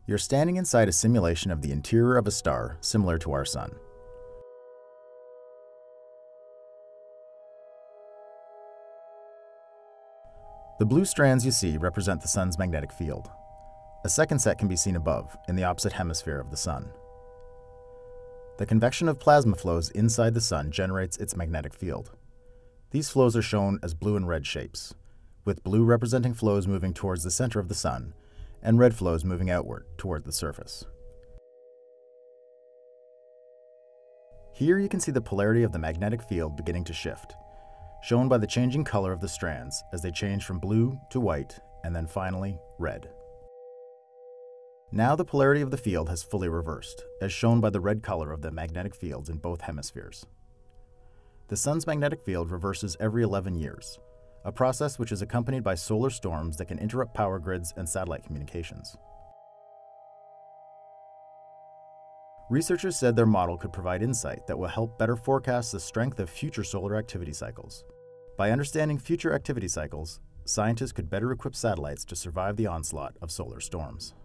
You're standing inside a simulation of the interior of a star similar to our Sun. The blue strands you see represent the Sun's magnetic field. A second set can be seen above, in the opposite hemisphere of the Sun. The convection of plasma flows inside the Sun generates its magnetic field. These flows are shown as blue and red shapes, with blue representing flows moving towards the center of the Sun, and red flows moving outward toward the surface. Here you can see the polarity of the magnetic field beginning to shift, shown by the changing color of the strands as they change from blue to white, and then finally red. Now the polarity of the field has fully reversed, as shown by the red color of the magnetic fields in both hemispheres. The Sun's magnetic field reverses every 11 years, a process which is accompanied by solar storms that can interrupt power grids and satellite communications. Researchers said their model could provide insight that will help better forecast the strength of future solar activity cycles. By understanding future activity cycles, scientists could better equip satellites to survive the onslaught of solar storms.